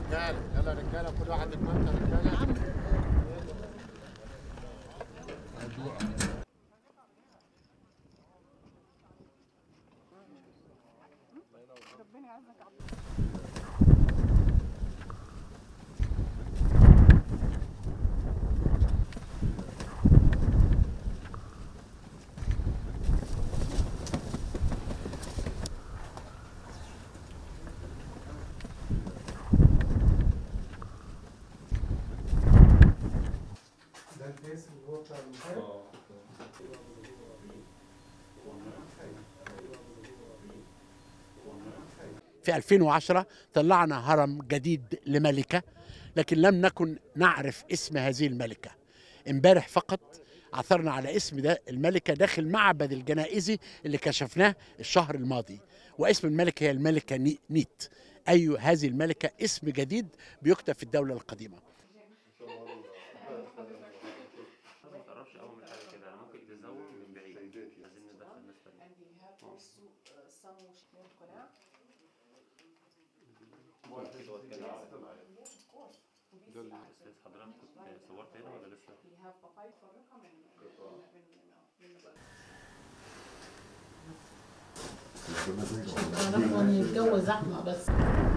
رجاله يلا رجاله كل واحد يتمنى رجاله. ربنا يعزك عبد. في 2010 طلعنا هرم جديد لملكة، لكن لم نكن نعرف اسم هذه الملكة. امبارح فقط عثرنا على اسم ده الملكة داخل معبد الجنائزي اللي كشفناه الشهر الماضي، واسم الملكة هي الملكة نيت. أي هذه الملكة اسم جديد بيكتب في الدولة القديمة. ما تقربش قوي من حاجه كده، ممكن تزوم من بعيد. عايزين ندخل ناس تانية. بس حضرتك كنت صورت هنا ولا لسه؟ الجو زحمه بس.